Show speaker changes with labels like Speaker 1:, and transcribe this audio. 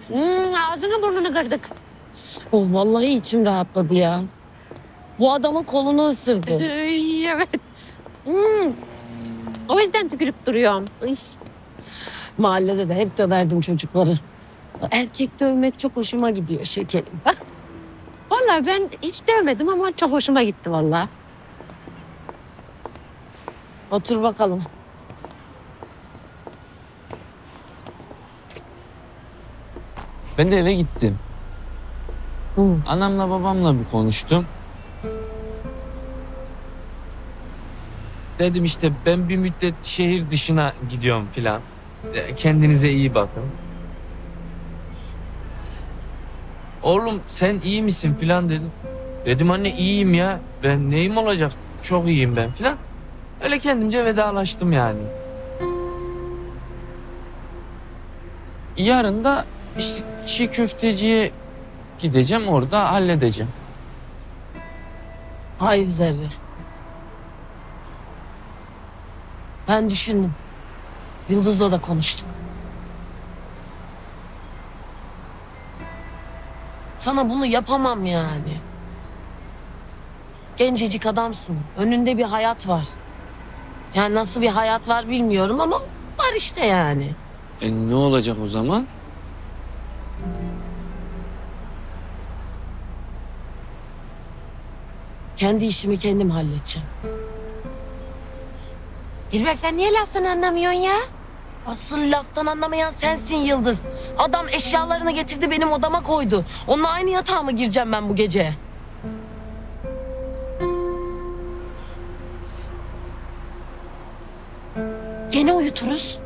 Speaker 1: Ağzını burnunu kırdık. Oh vallahi içim rahatladı ya. Bu adamın kolunu ısırdı. Evet. O yüzden tükürüp duruyorum. Mahallede de hep döverdim çocukları. Erkek dövmek çok hoşuma gidiyor şekerim. Bak. Vallahi ben hiç dövmedim ama çok hoşuma gitti vallahi. Otur bakalım.
Speaker 2: Ben de eve gittim. Anamla babamla bir konuştum. Dedim işte ben bir müddet şehir dışına gidiyorum filan. Kendinize iyi bakın. Oğlum sen iyi misin filan dedim. Dedim anne iyiyim ya. Ben neyim olacak? Çok iyiyim ben filan. Öyle kendimce vedalaştım yani. Yarın da işte çiğ köfteciye gideceğim, orada halledeceğim.
Speaker 1: Hayır Zerre. Ben düşündüm. Yıldız'la da konuştuk. Sana bunu yapamam yani. Gencecik adamsın. Önünde bir hayat var. Yani nasıl bir hayat var bilmiyorum ama var işte yani.
Speaker 2: Ne olacak o zaman?
Speaker 1: Kendi işimi kendim halledeceğim. Dilber sen niye laftan anlamıyorsun ya? Asıl laftan anlamayan sensin Yıldız. Adam eşyalarını getirdi benim odama koydu. Onunla aynı yatağa mı gireceğim ben bu gece? Gene uyuturuz.